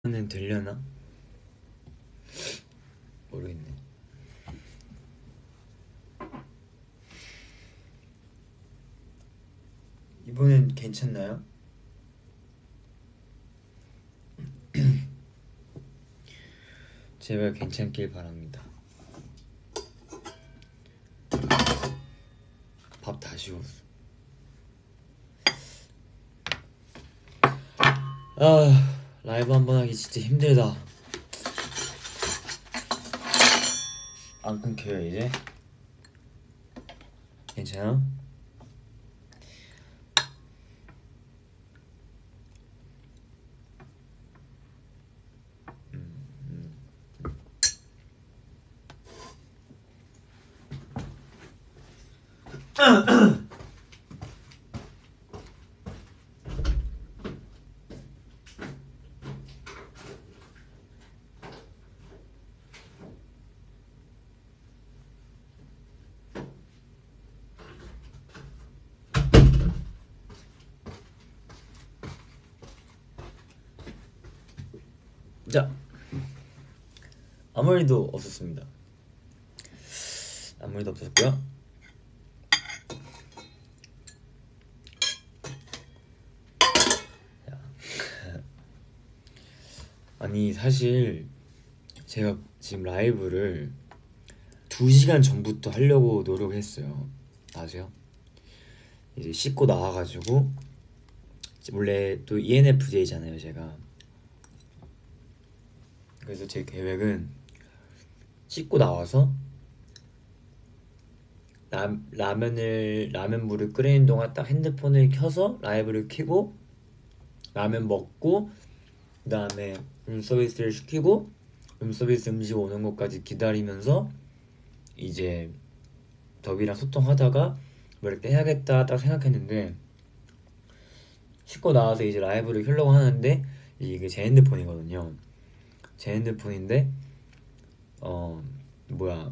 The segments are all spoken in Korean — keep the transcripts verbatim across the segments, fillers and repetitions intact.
는 들려나? 모르겠네. 이번엔 괜찮나요? 제발 괜찮길 바랍니다. 밥 다 식었어. 아, 라이브 한 번 하기 진짜 힘들다. 안 끊겨요 이제? 괜찮아? 자, 아무 일도 없었습니다. 아무 일도 없었고요. 아니 사실 제가 지금 라이브를 두 시간 전부터 하려고 노력했어요. 아세요? 이제 씻고 나와가지고 원래 또 이엔에프제이잖아요 제가. 그래서 제 계획은 씻고 나와서 라, 라면을 라면 물을 끓이는 동안 딱 핸드폰을 켜서 라이브를 켜고 라면 먹고 그 다음에 룸서비스를 시키고 룸서비스 음식 오는 것까지 기다리면서 이제 더비랑 소통하다가 뭐 이렇게 해야겠다 딱 생각했는데 씻고 나와서 이제 라이브를 켜려고 하는데 이게 제 핸드폰이거든요. 제 핸드폰인데 어 뭐야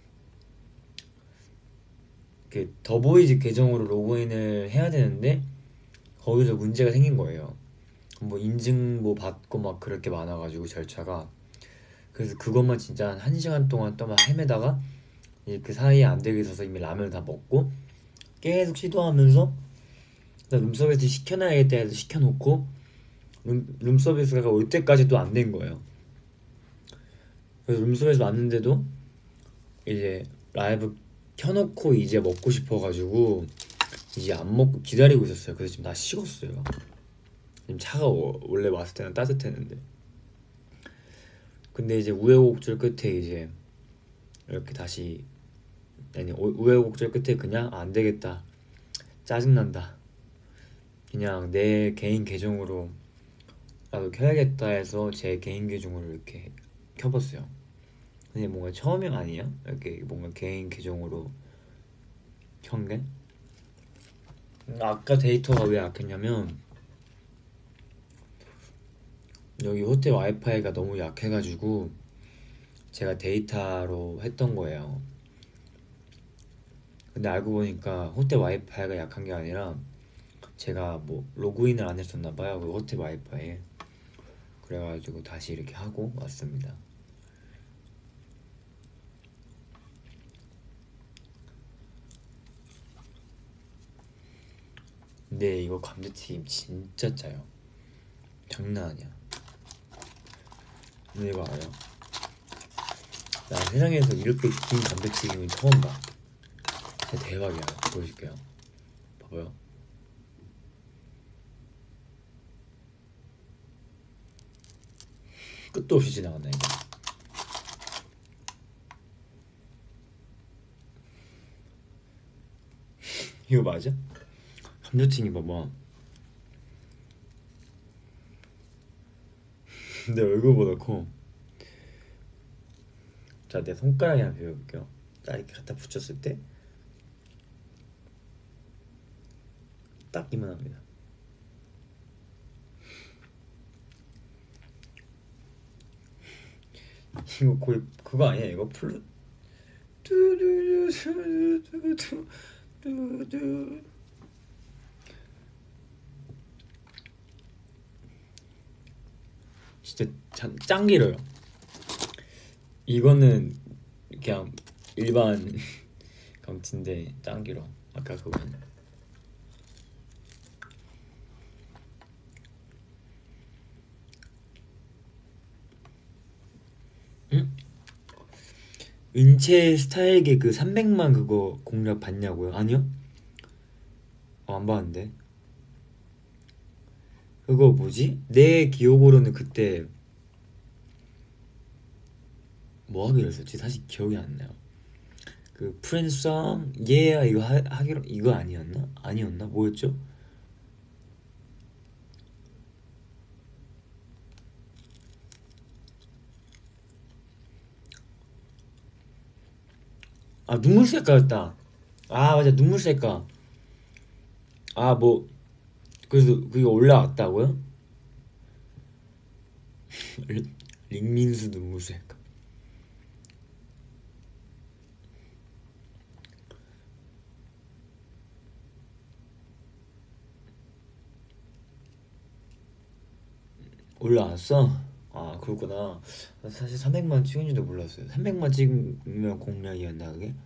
그 더보이즈 계정으로 로그인을 해야 되는데 거기서 문제가 생긴 거예요. 뭐 인증 뭐 받고 막 그렇게 많아가지고 절차가. 그래서 그것만 진짜 한 1시간 동안 또 막 헤매다가 이제 그 사이에 안 되게 있어서 이미 라면을 다 먹고 계속 시도하면서 나 룸서비스 시켜놔야겠다 해서 시켜놓고 룸, 룸서비스가 올 때까지 또 안 된 거예요. 그래서 룸서비스 왔는데도 이제 라이브 켜놓고 이제 먹고 싶어가지고 이제 안 먹고 기다리고 있었어요. 그래서 지금 다 식었어요. 지금 차가워. 원래 왔을 때는 따뜻했는데. 근데 이제 우여곡절 끝에 이제 이렇게 다시 아니 우여곡절 끝에 그냥 아, 안 되겠다. 짜증난다. 그냥 내 개인 계정으로 나도 켜야겠다 해서 제 개인 계정으로 이렇게 켜봤어요. 근데 뭔가 처음이 아니야? 이렇게 뭔가 개인 계정으로 켠 게? 아까 데이터가 왜 약했냐면 여기 호텔 와이파이가 너무 약해가지고 제가 데이터로 했던 거예요. 근데 알고 보니까 호텔 와이파이가 약한 게 아니라 제가 뭐 로그인을 안 했었나 봐요. 그 호텔 와이파이에. 그래가지고 다시 이렇게 하고 왔습니다. 근데 이거 감자튀김 진짜 짜요. 장난 아니야. 근데 이거 알아요? 나 세상에서 이렇게 긴 감자튀김은 처음 봐. 진짜 대박이야. 보여줄게요. 봐봐요. 끝도 없이 지나간다 이거. 이거 맞아? 감자튀김 봐봐. 내 얼굴보다 커. 자, 내 손가락이랑 비벼볼게요. 딱 이렇게 갖다 붙였을 때 딱 이만합니다. 이거 거의 그거 아니야? 이거 플루 뚜두두두두두두두. 진짜 참, 짱 길어요. 이거는 그냥 일반 감치인데 짱 길어. 아까 그거는. 응? 은채 스타일계 그 삼백만 그거 공략 봤냐고요? 아니요? 어, 안 봤는데. 그거 뭐지? 내 기억으로는 그때 뭐 하기로 했었지? 사실 기억이 안 나요. 그 프렌송 예 이거 하, 하기로 이거 아니었나? 아니었나? 뭐였죠? 아 눈물 셀까였다. 아 맞아 눈물 셀까. 아 뭐 그래서 그게 올라왔다고요? 링민수 눈물 셀까. 올라왔어? 아 그렇구나. 사실 삼백만 찍은지도 몰랐어요. 삼백만 찍으면 공략이었나 그게?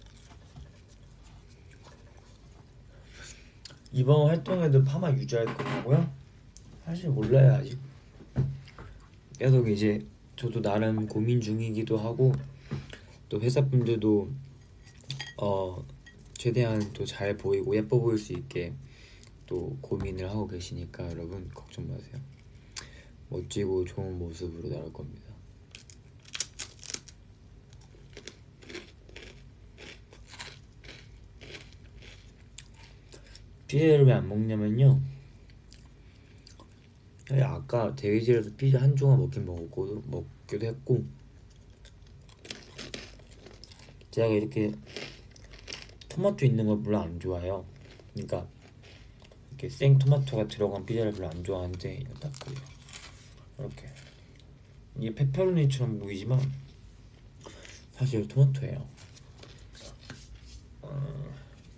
이번 활동에도 파마 유지할 거고요? 사실 몰라요 아직. 계속 이제 저도 나름 고민 중이기도 하고 또 회사분들도 어 최대한 또 잘 보이고 예뻐 보일 수 있게 또 고민을 하고 계시니까 여러분 걱정 마세요. 멋지고 좋은 모습으로 나올 겁니다. 피자를 왜 안 먹냐면요, 아까 대기실에서 피자 한 조각 먹긴 먹었고 먹기도 했고 제가 이렇게 토마토 있는 걸 별로 안 좋아해요. 그러니까 이렇게 생 토마토가 들어간 피자를 별로 안 좋아하는데 딱 이렇게 이게 페퍼로니처럼 보이지만 사실 토마토예요. 어...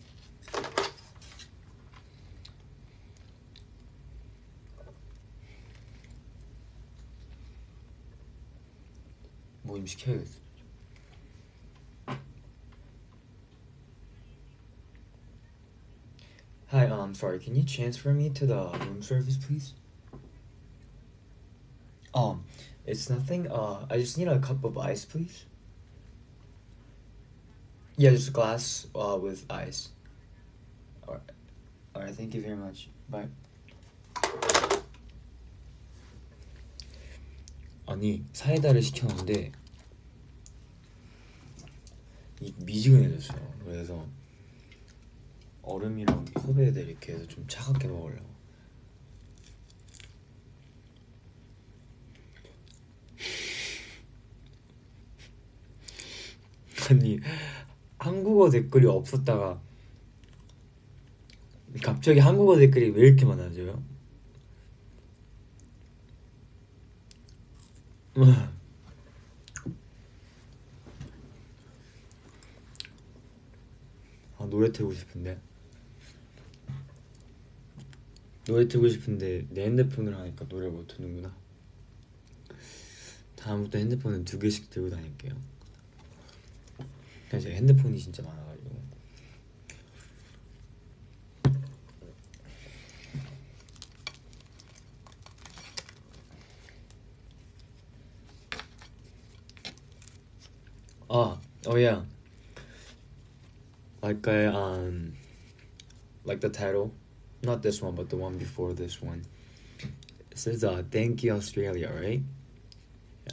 뭐 좀 시켜야겠어. Hi, um, sorry, can you transfer me to the room service, please? Um, it's nothing. Uh, I just need a cup of ice, please. Yeah, just a glass uh, with ice. Alright, alright, thank you very much. Bye. 아니 사이다를 시켰는데 이 미지근해졌어요. 그래서 얼음이랑 컵에다 이렇게 해서 좀 차갑게 먹으려고. 아니 한국어 댓글이 없었다가 갑자기 한국어 댓글이 왜 이렇게 많아져요? 아 노래 틀고 싶은데 노래 틀고 싶은데 내 핸드폰으로 하니까 노래 못 트는구나. 다음부터 핸드폰은 두 개씩 들고 다닐게요. 그냥 제가 핸드폰이 진짜 많아가지고. 아, oh yeah. Like I um like the title, not this one, but the one before this one. It says uh thank you Australia, right? Yeah.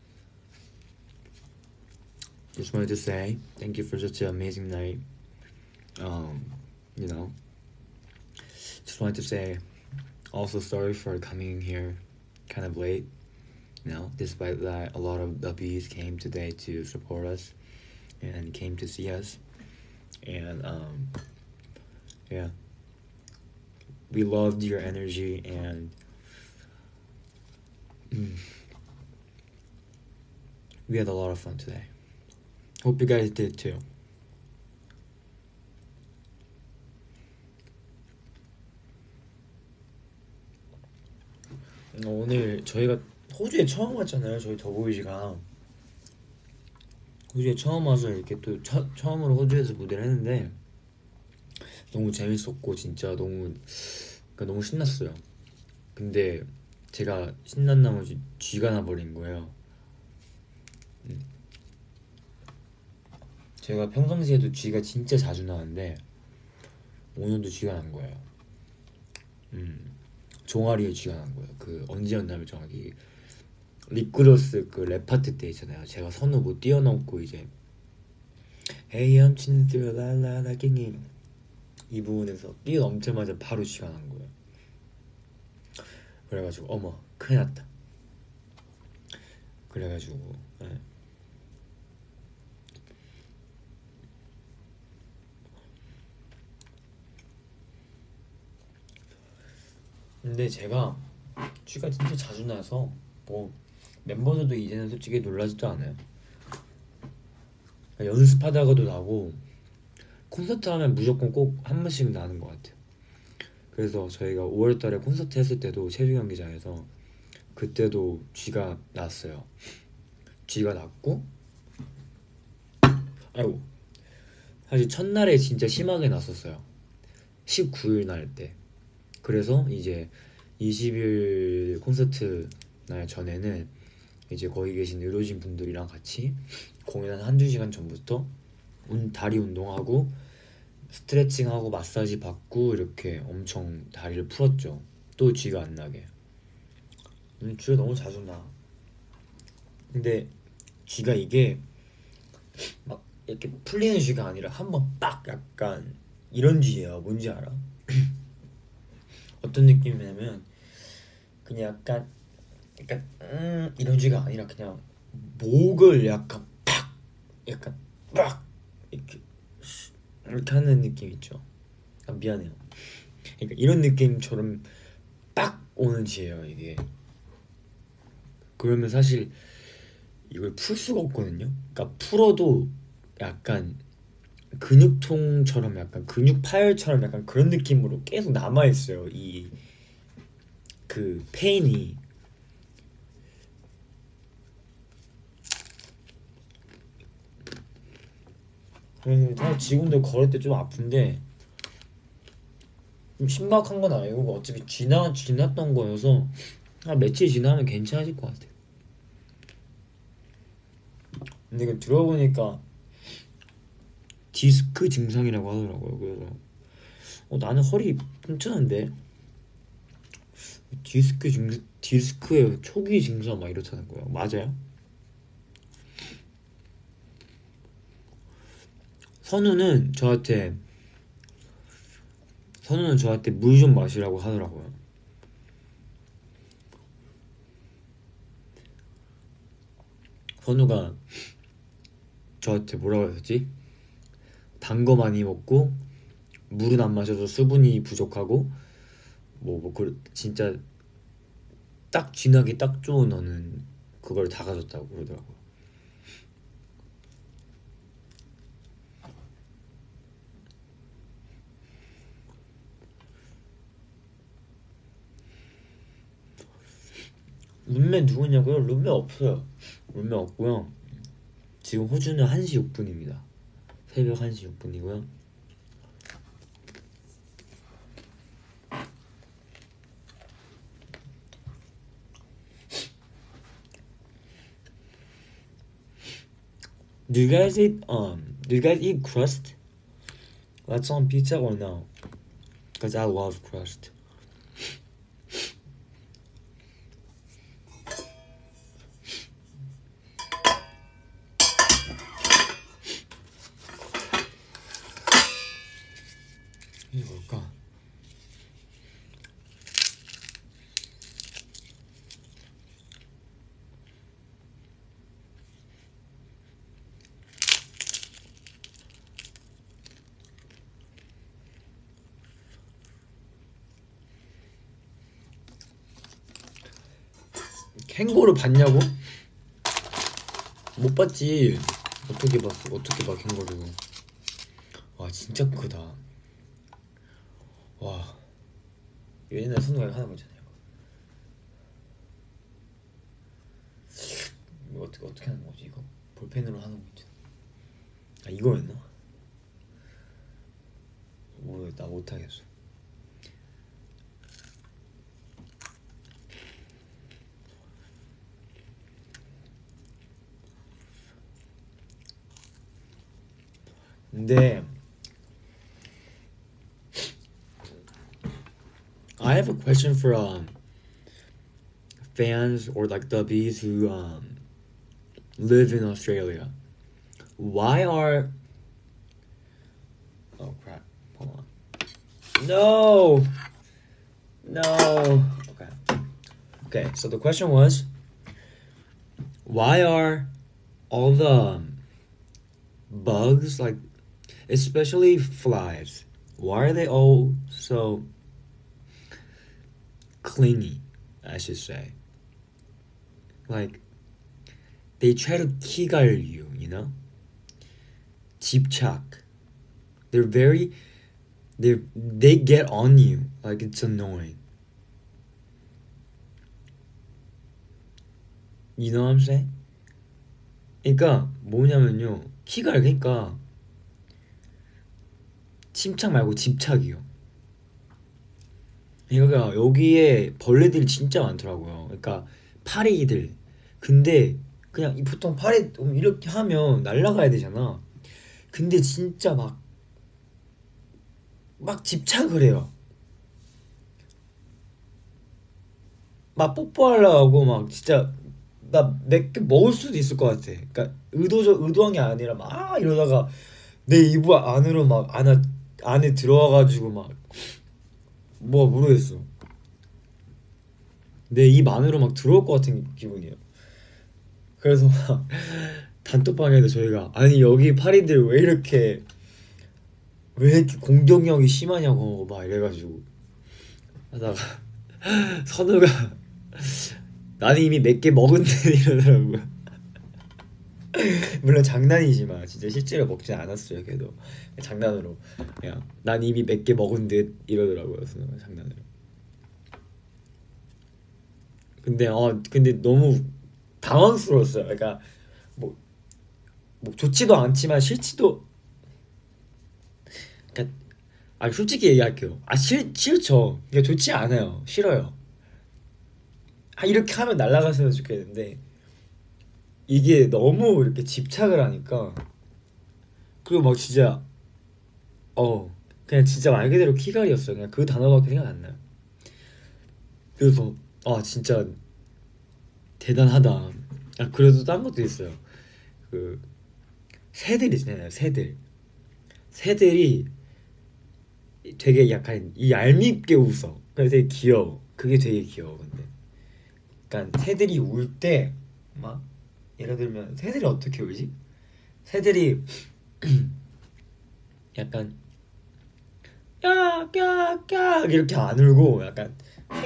Just wanted to say thank you for such an amazing night. Um, you know. Just wanted to say also sorry for coming here kind of late. You know, despite that a lot of the bees came today to support us and came to see us. And um yeah. We loved your energy and mm, we had a lot of fun today. Hope you guys did too. 오늘 저희가 호주에 처음 왔잖아요. 저희 더보이즈가 호주에 처음 와서 이렇게 또 처, 처음으로 호주에서 무대를 했는데 너무 재밌었고 진짜 너무 그러니까 너무 신났어요. 근데 제가 신난 나머지 쥐가 나버린 거예요. 음. 제가 평상시에도 쥐가 진짜 자주 나는데 오늘도 쥐가 난 거예요. 음. 종아리에 쥐가 난 거예요. 그 언제였냐면 정확히 리크로스 그 랩 파트 때 있잖아요. 제가 선우 못 뛰어넘고 이제 Hey I'm chilling through la la la king 이 부분에서 뛰어넘자마자 바로 쥐가 난 거예요. 그래가지고 어머 큰일 났다. 그래가지고 네. 근데 제가 쥐가 진짜 자주 나서 뭐 멤버들도 이제는 솔직히 놀라지도 않아요. 그러니까 연습하다가도 나고 콘서트 하면 무조건 꼭 한 번씩 나는 것 같아요. 그래서 저희가 오월달에 콘서트 했을 때도 체조 경기장에서 그때도 쥐가 났어요. 쥐가 났고 아이고 사실 첫날에 진짜 심하게 났었어요. 십구 일 날 때. 그래서 이제 이십 일 콘서트 날 전에는 이제 거기 계신 의료진 분들이랑 같이 공연 한 한두 시간 전부터 운, 다리 운동하고 스트레칭하고 마사지 받고 이렇게 엄청 다리를 풀었죠. 또 쥐가 안 나게. 음, 쥐가 너무 자주 나. 근데 쥐가 이게 막 이렇게 풀리는 쥐가 아니라 한번 빡 약간 이런 쥐예요. 뭔지 알아? 어떤 느낌이냐면 그냥 약간 약간 음 이런 쥐가 아니라 그냥 목을 약간 팍 약간 빡 이렇게 이렇게 하는 느낌 있죠. 아, 미안해요. 그러니까 이런 느낌처럼 빡 오는 쥐예요 이게. 그러면 사실 이걸 풀 수가 없거든요. 그러니까 풀어도 약간 근육통처럼 약간 근육 파열처럼 약간 그런 느낌으로 계속 남아 있어요. 이 그 페인이. 그래서 지금도 걸을 때 좀 아픈데 좀 심각한 건 아니고 어차피 지나 지났던 거여서 한 며칠 지나면 괜찮아질 것 같아요. 근데 이거 들어보니까 디스크 증상이라고 하더라고요. 그래서 어, 나는 허리 튼튼한데 디스크 증 디스크의 초기 증상 막 이렇다는 거예요. 맞아요? 선우는 저한테 선우는 저한테 물 좀 마시라고 하더라고요. 선우가 저한테 뭐라고 했지? 단 거 많이 먹고 물은 안 마셔서 수분이 부족하고 뭐 뭐 그 진짜 딱 쥐나기 딱 좋은 너는 그걸 다 가졌다고 그러더라고요. 룸메 누구냐고요? 룸메 없어요. 룸메 없고요. 지금 호주는 한 시 육 분입니다. 새벽 한 시 육 분이고요. Do you guys eat um do you guys eat crust? That's on pizza or no? Because I love crust. 이게 뭘까? 캥거루 봤냐고? 못 봤지. 어떻게 봤어? 어떻게 봐 캥거루? 와 진짜 크다. 와 옛날 선우가 하는 거잖아요. 어떻게 어떻게 하는 거지 이거? 볼펜으로 하는 거지. 아 이거였나? 뭐 나 못하겠어. 근데 I have a question for um fans or like dubbies who um live in Australia. Why are oh crap? Hold on. No. No. Okay. Okay. So the question was, why are all the um, bugs, like especially flies, why are they all so clingy? I should say. Like they try to kigal you, you know? 집착. They're very they they get on you. Like it's annoying. You know what I'm saying? 그러니까 뭐냐면요. 키갈 그러니까 침착 말고 집착이요. 그러니까 여기에 벌레들이 진짜 많더라고요. 그러니까 파리들. 근데 그냥 보통 파리 이렇게 하면 날아가야 되잖아. 근데 진짜 막 막 집착을 해요. 막 뽀뽀하려고 막 진짜 나 몇 개 먹을 수도 있을 것 같아. 그러니까 의도적 의도한 게 아니라 막 이러다가 내 이불 안으로 막 안에 안에 들어와가지고 막 뭐 모르겠어. 내 입 안으로 막 들어올 것 같은 기분이에요. 그래서 막 단톡방에도 저희가 아니 여기 파리들 왜 이렇게 왜 이렇게 공격력이 심하냐고 막 이래가지고 하다가 선우가 나는 이미 몇 개 먹은 듯 이러더라고요. 물론 장난이지만 진짜 실제로 먹진 않았어요. 걔도 장난으로 그냥 난 이미 몇 개 먹은 듯 이러더라고요. 선우가 장난으로. 근데 어 근데 너무 당황스러웠어요. 그러니까 뭐, 뭐 좋지도 않지만 싫지도 그러니까 아 솔직히 얘기할게요. 아 싫, 싫죠. 그러니까 좋지 않아요. 싫어요. 아 이렇게 하면 날아갔으면 좋겠는데 이게 너무 이렇게 집착을 하니까 그리고 막 진짜 어 그냥 진짜 말 그대로 키갈이었어요. 그냥 그 단어밖에 생각 안 나요. 그래서 아 진짜 대단하다. 아 그래도 딴 것도 있어요. 그 새들 있잖아요. 새들 새들이 되게 약간 이 얄밉게 웃어. 그래서 되게 귀여워. 그게 되게 귀여워. 근데 그러니까 새들이 울 때 막 예를 들면 새들이 어떻게 울지? 새들이 약간 깍깍깍 이렇게 안 울고 약간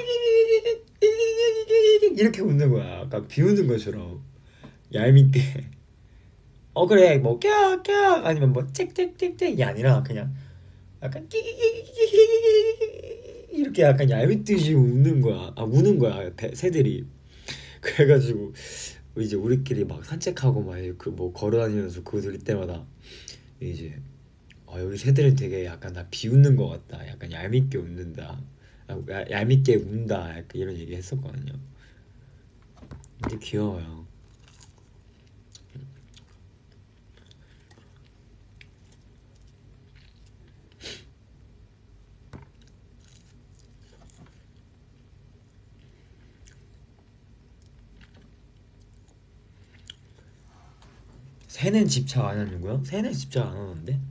이렇게 웃는 거야. 약간 비웃는 것처럼 얄밉게. 어 그래 뭐 깍깍 아니면 뭐 짹짹짹짹 이게 아니라 그냥 약간 이렇게 약간 얄밉듯이 웃는 거야. 아 우는 거야 배, 새들이. 그래가지고 이제 우리끼리 막 산책하고 막 그 뭐 걸어다니면서 그거 들을 때마다 이제 아 여기 새들은 되게 약간 나 비웃는 것 같다. 약간 얄밉게 웃는다. 아, 얄- 얄밉게 운다. 약간 이런 얘기 했었거든요. 근데 귀여워요. 새는 집착 안 하는구요? 새는 집착 안 하는데?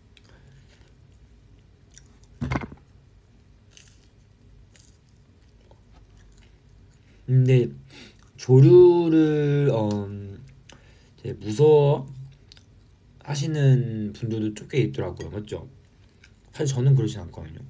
근데 조류를 어, 이제 무서워 하시는 분들도 꽤 있더라고요. 맞죠? 사실 저는 그러진 않거든요.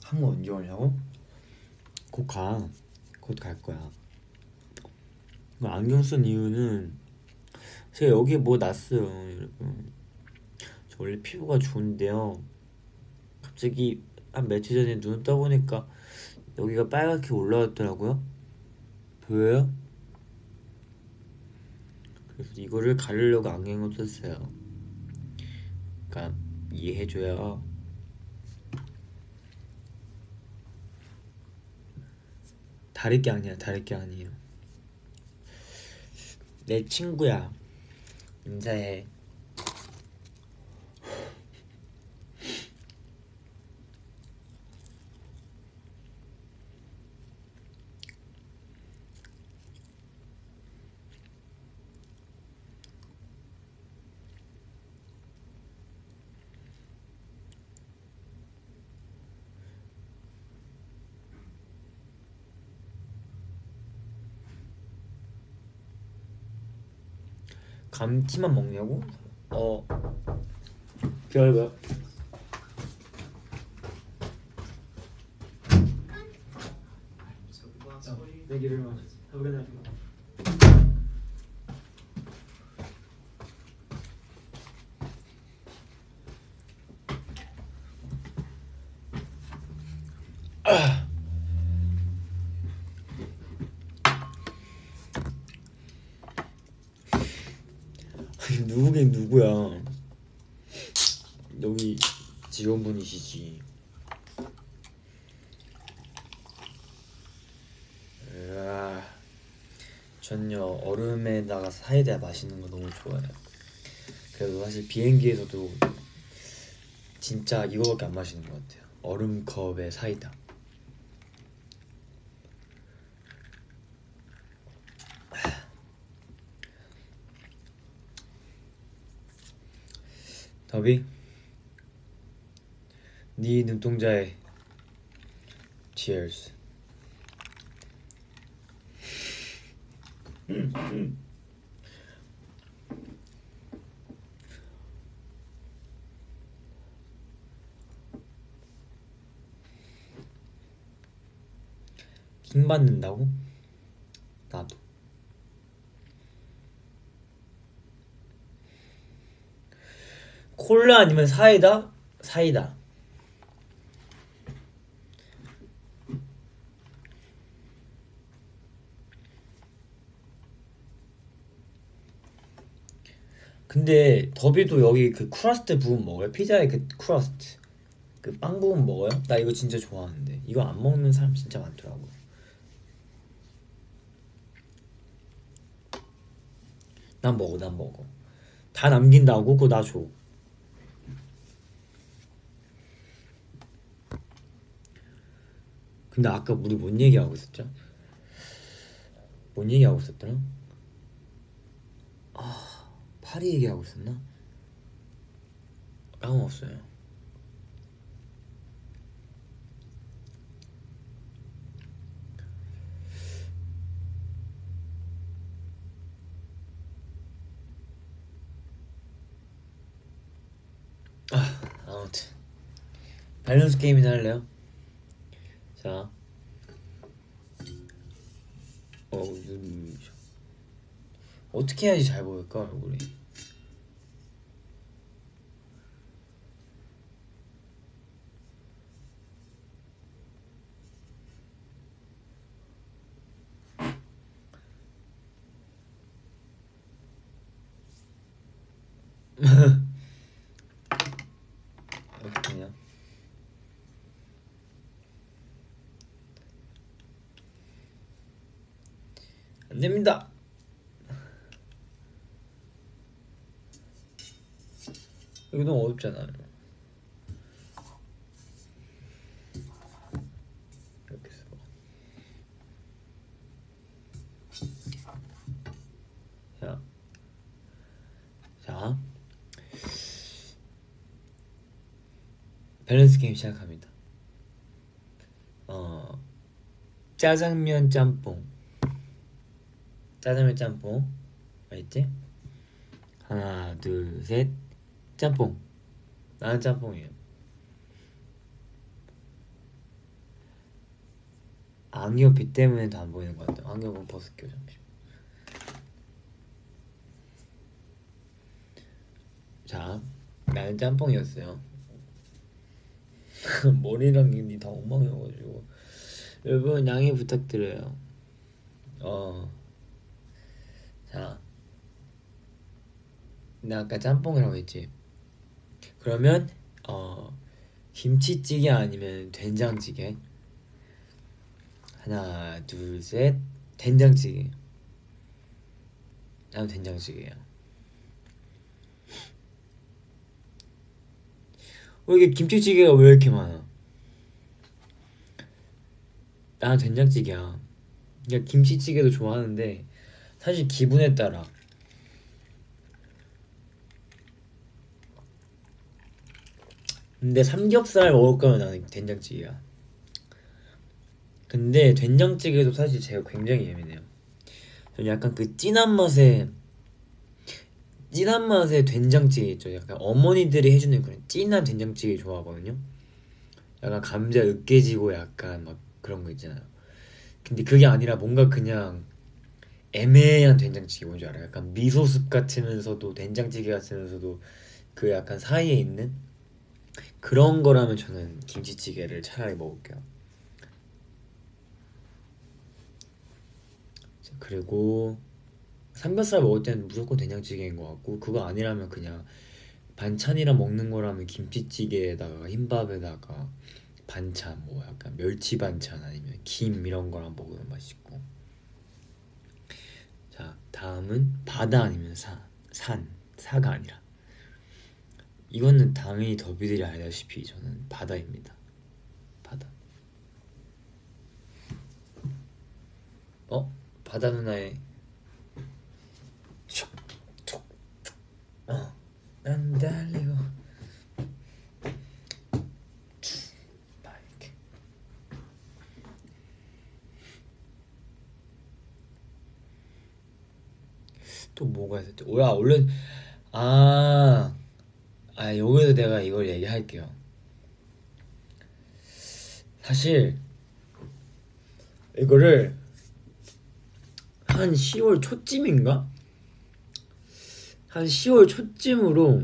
한국 언제 오냐고? 곧 가. 곧 갈 거야. 안경 쓴 이유는 제가 여기 뭐 났어요, 여러분. 저 원래 피부가 좋은데요. 갑자기 한 며칠 전에 눈 떠보니까 여기가 빨갛게 올라왔더라고요. 보여요? 그래서 이거를 가리려고 안경을 썼어요. 그러니까 이해해줘요. 다를 게 아니야, 다를 게 아니에요. 내 친구야. 인사해. 감튀만 먹냐고? 어. 기다려봐. Thank you very much. Have a good night. 누구긴 누구야. 여기 직원분이시지. 으아, 전요 얼음에다가 사이다 마시는 거 너무 좋아해요. 그래도 사실 비행기에서도 진짜 이거밖에 안 마시는 것 같아요. 얼음컵에 사이다. 더비, 네 눈동자에 Cheers. 킹 받는다고? 나도. 콜라 아니면 사이다? 사이다. 근데 더비도 여기 그 크러스트 부분 먹어요? 피자의 그 크러스트 그 빵 부분 먹어요? 나 이거 진짜 좋아하는데 이거 안 먹는 사람 진짜 많더라고. 난 먹어, 난 먹어. 다 남긴다고? 그거 나 줘. 근데 아까 우리 뭔 얘기하고 있었죠? 뭔 얘기하고 있었더라? 아, 파리 얘기하고 있었나? 까먹었어요. 아, 아무튼 밸런스 게임이나 할래요? 자, 어, 눈 어떻게 해야지 잘 보일까 얼굴이? 어떡하냐? 안 됩니다. 이거 너무 어렵잖아요. 이렇게 해서 자, 자, 밸런스 게임 시작합니다. 어, 짜장면 짬뽕. 짜장면 짬뽕. 알겠지? 하나, 둘, 셋. 짬뽕. 나는 짬뽕이에요. 안경 빛 때문에 더 안 보이는 것 같아. 안경은 벗을게요 잠시. 자, 나는 짬뽕이었어요. 머리랑 눈이 다 엉망이어가지고 여러분 양해 부탁드려요. 어, 자, 나 아까 짬뽕이라고 했지. 그러면 어 김치찌개 아니면 된장찌개? 하나, 둘, 셋. 된장찌개. 나는 된장찌개야. 왜 이게 김치찌개가 왜 이렇게 많아? 나는 된장찌개야. 그러니까 김치찌개도 좋아하는데 사실 기분에 따라. 근데 삼겹살 먹을 거면 나는 된장찌개야. 근데 된장찌개도 사실 제가 굉장히 예민해요. 저는 약간 그 진한 맛에 진한 맛의 된장찌개 있죠. 약간 어머니들이 해주는 그런 진한 된장찌개 좋아하거든요. 약간 감자 으깨지고 약간 막 그런 거 있잖아요. 근데 그게 아니라 뭔가 그냥 애매한 된장찌개 뭔지 알아요? 약간 미소숲 같으면서도 된장찌개 같으면서도 그 약간 사이에 있는 그런 거라면 저는 김치찌개를 차라리 먹을게요. 그리고 삼겹살 먹을 때는 무조건 된장찌개인 것 같고 그거 아니라면 그냥 반찬이랑 먹는 거라면 김치찌개에다가 흰밥에다가 반찬 뭐 약간 멸치 반찬 아니면 김 이런 거랑 먹으면 맛있고. 자, 다음은 바다 아니면 산. 산 사가 아니라 이거는 당연히 더비들이 알다시피 저는 바다입니다. 바다. 어? 바다 누나의 촉촉 어, 난 달리고 막 이렇게. 또 뭐가 있었지? 오야 원래 아, 아 여기서 내가 이걸 얘기할게요. 사실 이거를 한 시월 초쯤인가? 한 시월 초쯤으로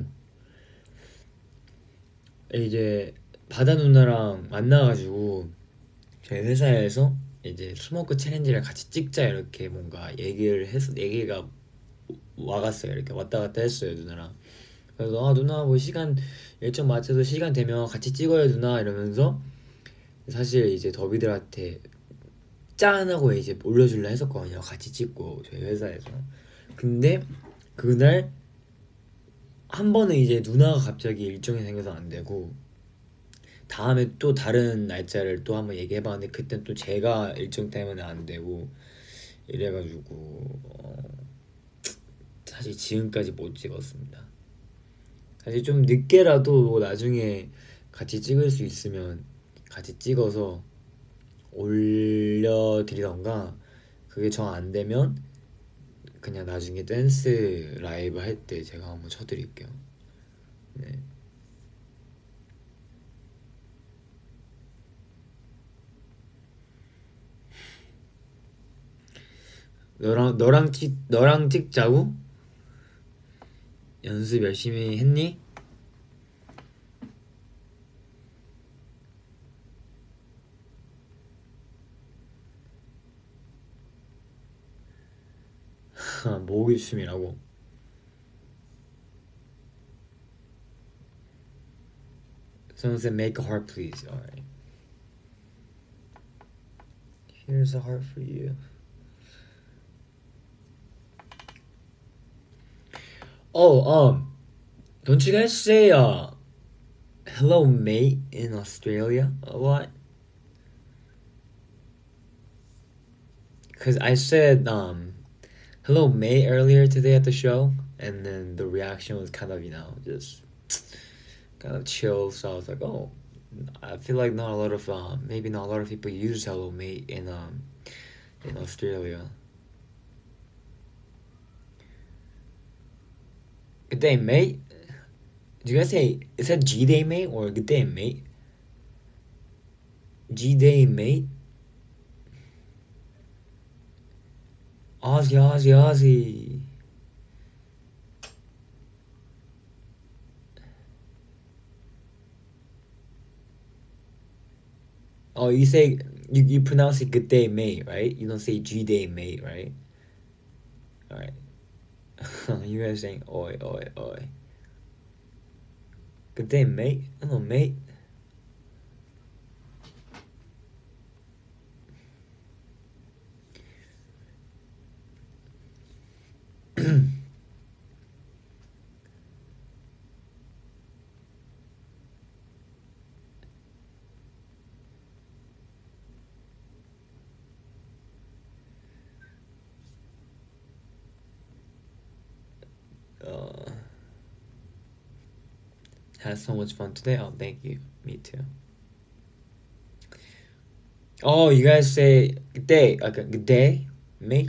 이제 바다 누나랑 만나가지고 저희 회사에서 이제 스모크 챌린지를 같이 찍자 이렇게 뭔가 얘기를 해서 얘기가 와갔어요. 이렇게 왔다 갔다 했어요 누나랑. 그래서 아 누나 뭐 시간 일정 맞춰서 시간 되면 같이 찍어요 누나 이러면서 사실 이제 더비들한테 짠하고 이제 올려줄라 했었거든요. 같이 찍고 저희 회사에서. 근데 그날 한 번은 이제 누나가 갑자기 일정이 생겨서 안 되고 다음에 또 다른 날짜를 또 한번 얘기해봤는데 그땐 또 제가 일정 때문에 안 되고 이래가지고 어, 사실 지금까지 못 찍었습니다. 사실 좀 늦게라도 뭐 나중에 같이 찍을 수 있으면 같이 찍어서 올려드리던가 그게 정 안 되면 그냥 나중에 댄스 라이브 할 때 제가 한번 쳐드릴게요. 네. 너랑 너랑 찍 너랑 찍자고? 연습 열심히 했니? 모으기 춤이라고. Someone said make a heart please. Alright. Here's a heart for you. Oh, um, don't you guys say uh hello mate in Australia a lot? Cause I said um hello mate earlier today at the show, and then the reaction was kind of you know just kind of chill. So I was like, oh, I feel like not a lot of um maybe not a lot of people use hello mate in um in Australia. Good day, mate. Do you guys say is that G day, mate, or good day, mate? G day, mate. Ozzy, Ozzy, Ozzy. Oh, you say you, you pronounce it good day mate, right? You don't say G day mate, right? All right. You guys saying oi oi oi. Good day mate. Hello mate. uh, had so much fun today. Oh, thank you. Me too. Oh, you guys say good day. Okay, good day, mate.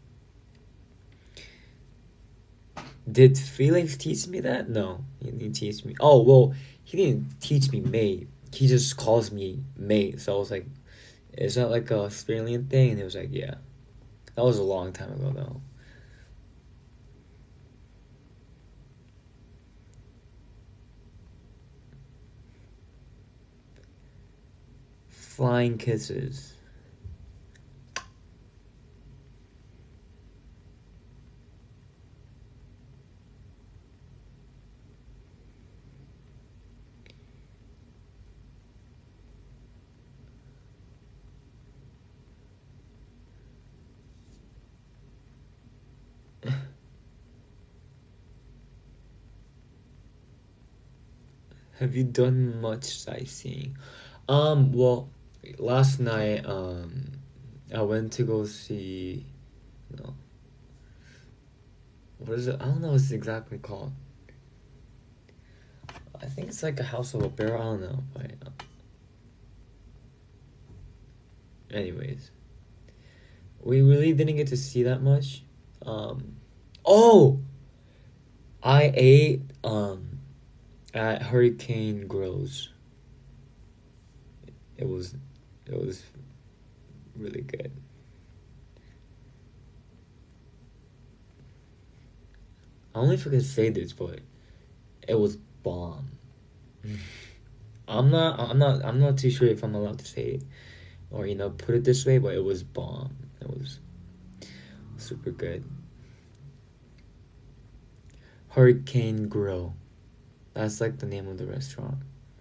Did Felix teach me that? No, he didn't teach me. Oh well, he didn't teach me mate. He just calls me mate. So I was like, is that like a Australian thing? And he was like, yeah. That was a long time ago though. Flying kisses. Have you done much sightseeing? Um, well, last night, um, I went to go see, you know, what is it? I don't know what it's exactly called. I think it's like a House of Opera. I don't know. But, uh, anyways, we really didn't get to see that much. Um, oh, I ate um at Hurricane Grills. It was, it was really good. I don't know if I can say this, but it was bomb. I'm not. I'm not. I'm not too sure if I'm allowed to say it, or you know, put it this way. But it was bomb. It was super good. Hurricane Grill. That's like the name of the restaurant.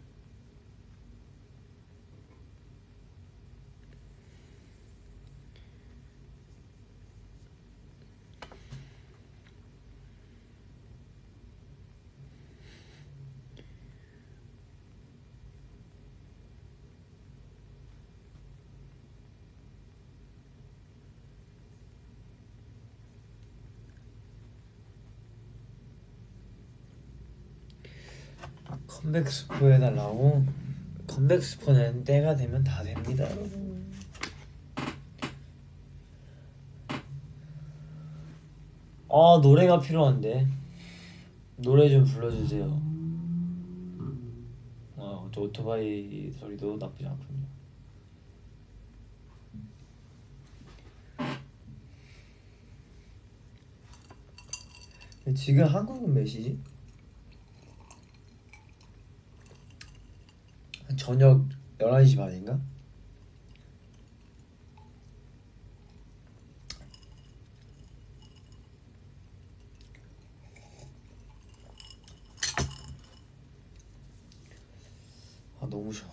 컴백 스포 해달라고? 컴백 스포는 때가 되면 다 됩니다, 여러분. 아, 노래가 필요한데. 노래 좀 불러주세요. 어, 저 오토바이 소리도 나쁘지 않군요. 지금 한국은 몇 시지? 저녁 열한 시 반인가? 아, 너무 쉬워.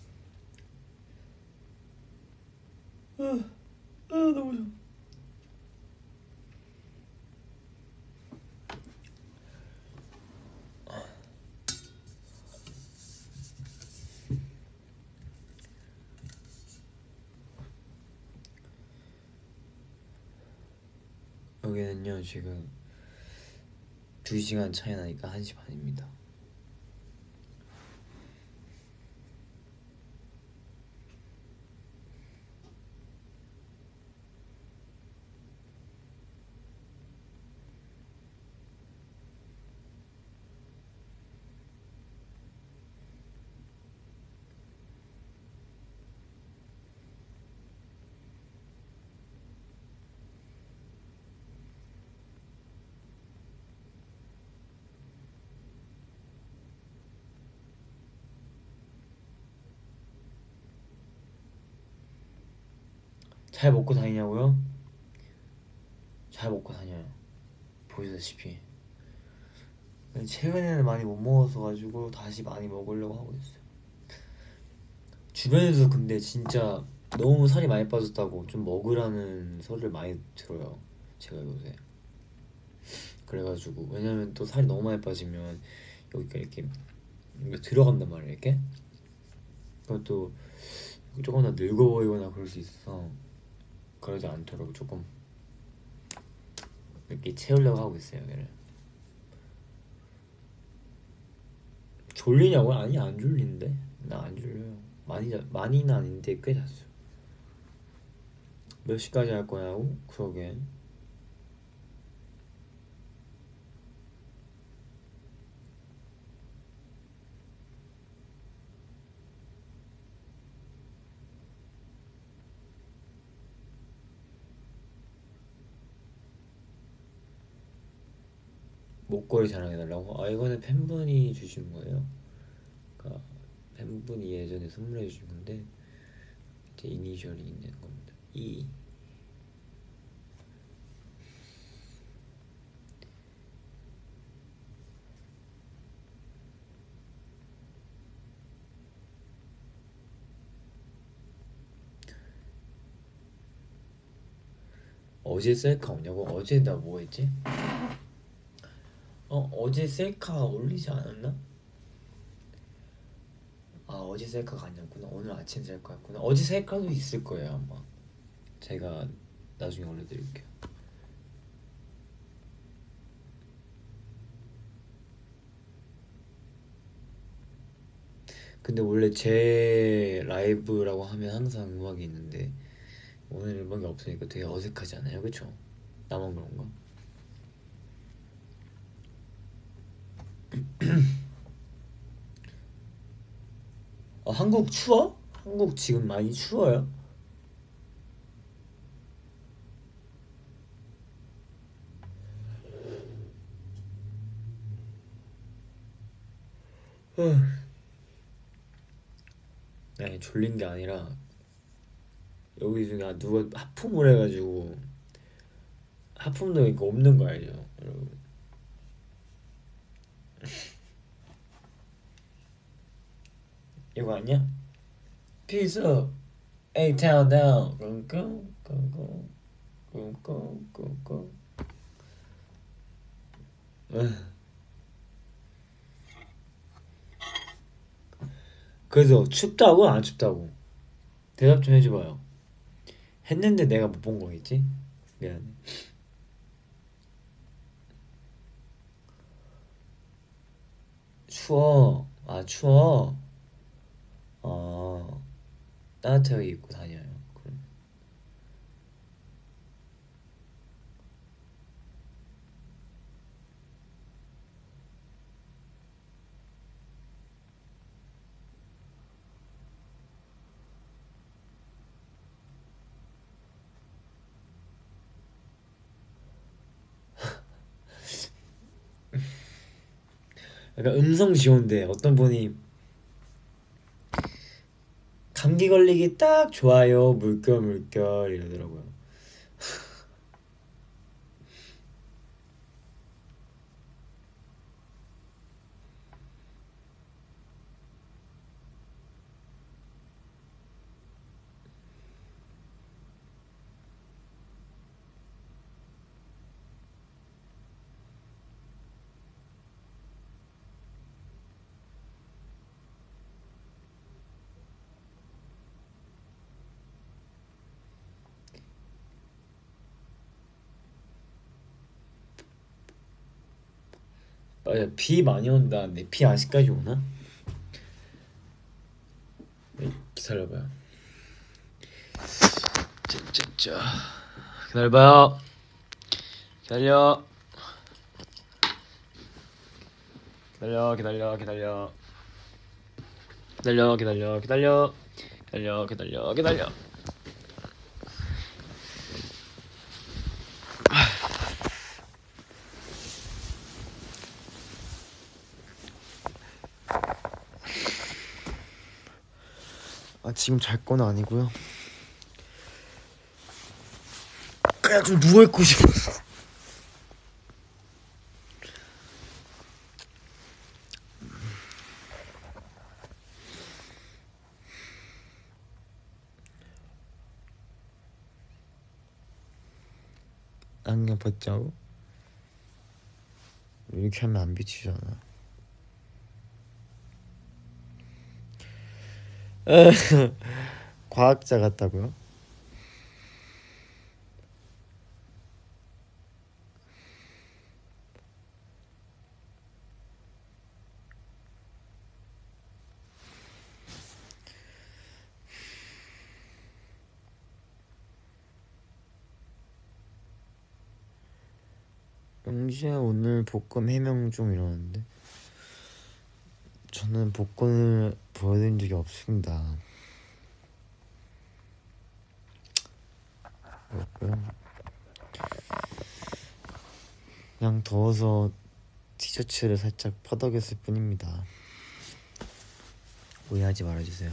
아, 아 너무 쉬워. 여기는요 지금 두 시간 차이 나니까 한 시 반입니다. 잘 먹고 다니냐고요? 잘 먹고 다녀요. 보시다시피 최근에는 많이 못 먹어서 가지고 다시 많이 먹으려고 하고 있어요. 주변에서 근데 진짜 너무 살이 많이 빠졌다고 좀 먹으라는 소리를 많이 들어요. 제가 요새 그래가지고 왜냐면 또 살이 너무 많이 빠지면 여기가 이렇게 이거 들어간단 말이에요. 이렇게 그것도 조금 더 늙어 보이거나 그럴 수 있어서 그러지 않도록 조금 이렇게 채우려고 하고 있어요. 얘를 졸리냐고요? 아니 안 졸린데 나 안 졸려요. 많이 자, 많이는 아닌데 꽤 잤어요. 몇 시까지 할 거냐고? 그러게 목걸이 자랑해달라고? 아 이거는 팬분이 주신 거예요. 그러니까 팬분이 예전에 선물해 주신 건데 제 이니셜이 있는 겁니다. 이 어제 셀카 없냐고? 어제 나 뭐 했지? 어 어제 셀카 올리지 않았나? 아 어제 셀카가 아니었구나. 오늘 아침 셀카였구나. 어제 셀카도 있을 거예요 아마. 제가 나중에 올려드릴게요. 근데 원래 제 라이브라고 하면 항상 음악이 있는데 오늘 음악이 없으니까 되게 어색하지 않아요? 그쵸? 나만 그런가? 어, 한국 추워? 한국 지금 많이 추워요? 아니 졸린 게 아니라 여기 중에 누가 하품을 해가지고 하품도 이거 없는 거 알죠 여러분? 이거 아니야? Peace up, A-Town down 꿍꿍 꿍꿍 꿍꿍 꿍꿍 그래서 춥다고 안 춥다고 대답 좀 해줘봐요. 했는데 내가 못 본 거겠지? 미안해. 추워. 아 추워. 어 따뜻하게 입고 다녀요. 그럼. 약간 음성 지원대 어떤 분이 감기 걸리기 딱 좋아요 물결 물결 이러더라고요. 맞아 비 많이 온다는데 비 아직까지 오나? 네, 기다려봐요. 짜짜짜 기다려봐요. 기다려 기다려 기다려 기다려 기다려 기다려 기다려 기다려 기다려 기다려 아 지금 잘 건 아니고요. 그냥 좀 누워있고 싶었어. 안경 벗자고? 이렇게 하면 안 비치잖아. 과학자 같다고요? 영지야 오늘 복권 해명 중 이러는데 저는 복권을 보여드린 적이 없습니다. 그렇고요. 그냥 더워서 티셔츠를 살짝 퍼덕였을 뿐입니다. 오해하지 말아주세요.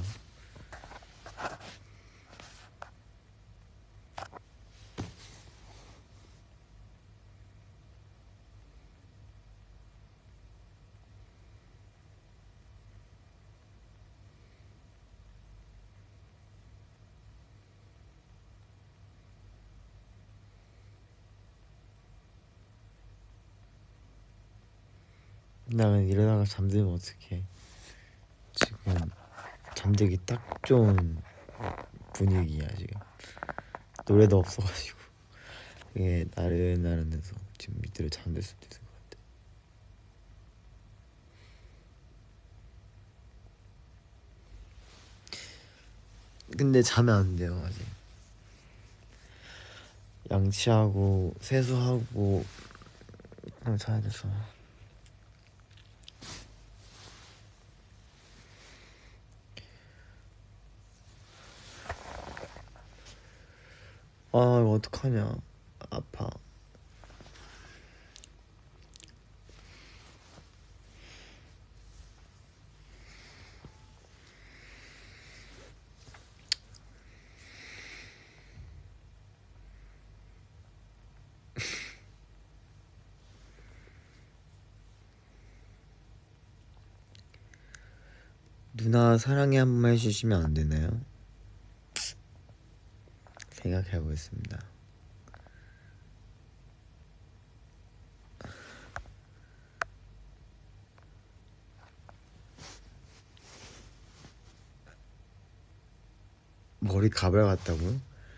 나는 이러다가 잠들면 어떡해. 지금 잠들기 딱 좋은 분위기야 지금. 노래도 없어가지고 이게 나른나른해서 지금 밑으로 잠들 수도 있을 것 같아. 근데 자면 안 돼요 아직. 양치하고 세수하고 그냥 자야 돼서. 아 이거 어떡하냐. 아파. 누나 사랑해 한 번만 해주시면 안 되나요? 생각해보겠습니다. 머리 가발 같다고요?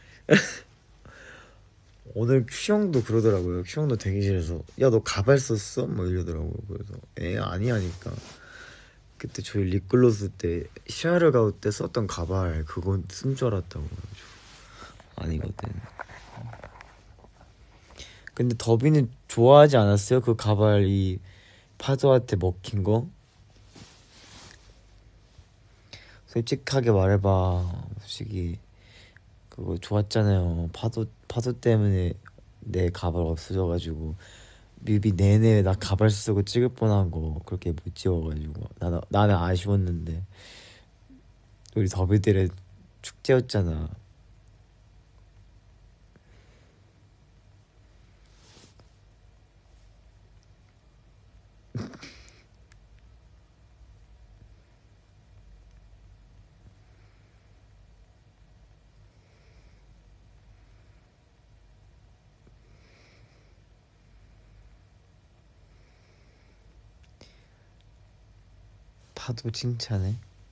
오늘 큐형도 그러더라고요. 큐형도 대기실에서 야 너 가발 썼어? 뭐 이러더라고요. 그래서 에 아니 하니까 그때 저희 립글로스 때 시아르 가우 때 썼던 가발 그건 쓴 줄 알았다고. 아니거든. 근데 더비는 좋아하지 않았어요? 그 가발 이 파도한테 먹힌 거? 솔직하게 말해봐. 솔직히 그거 좋았잖아요. 파도 파도 때문에 내 가발 없어져가지고 뮤비 내내 나 가발 쓰고 찍을 뻔한 거 그렇게 못 찍어가지고 나는 나는 아쉬웠는데 우리 더비들의 축제였잖아. 파도 칭찬해.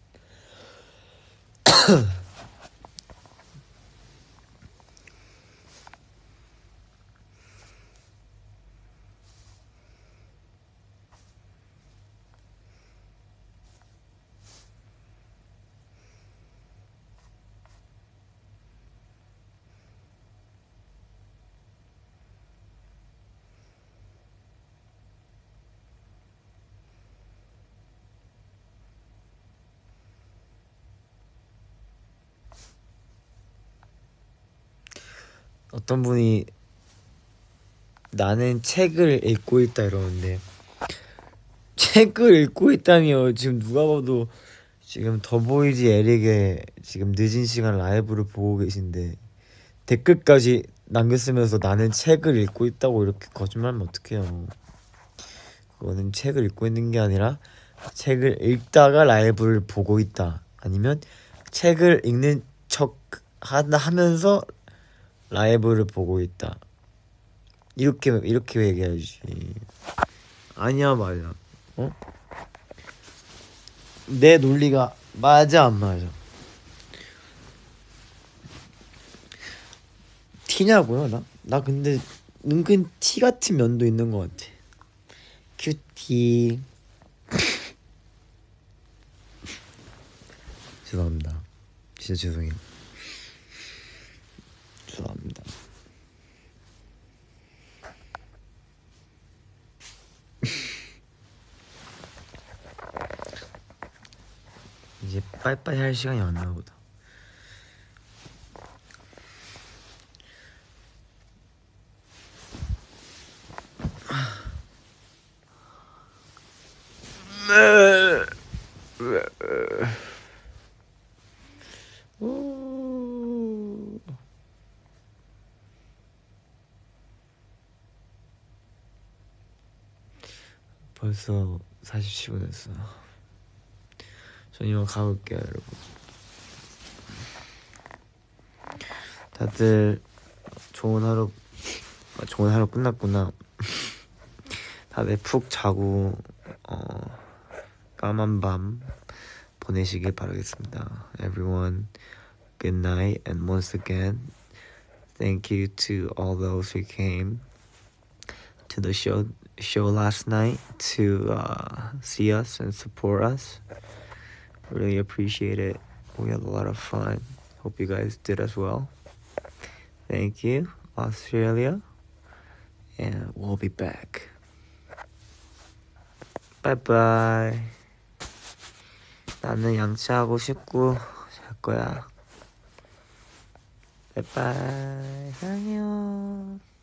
어떤 분이 나는 책을 읽고 있다 이러는데 책을 읽고 있다니요. 지금 누가 봐도 지금 더보이즈 에릭의 지금 늦은 시간 라이브를 보고 계신데 댓글까지 남겼으면서 나는 책을 읽고 있다고 이렇게 거짓말하면 어떡해요. 그거는 책을 읽고 있는 게 아니라 책을 읽다가 라이브를 보고 있다. 아니면 책을 읽는 척 하면서 라이브를 보고 있다. 이렇게 이렇게 얘기해야지. 아니야 맞아. 어? 내 논리가 맞아 안 맞아? 티냐고요 나? 나 근데 은근 티 같은 면도 있는 것 같아. 큐티. 죄송합니다. 진짜 죄송해요. 죄송합니다. 이제 빠이빠이 할 시간이 왔나 보다. 벌써 사십칠 분 됐어. 전 이만 가볼게요 여러분. 다들 좋은 하루 좋은 하루 끝났구나. 다들 푹 자고 어, 까만 밤 보내시길 바라겠습니다. Everyone, good night, and once again, thank you to all those who came to the show show last night to uh, see us and support us. Really appreciate it. We had a lot of fun. Hope you guys did as well. Thank you, Australia, and we'll be back. Bye bye. 나는 양치하고 싶고 잘 거야. Bye bye. 안녕.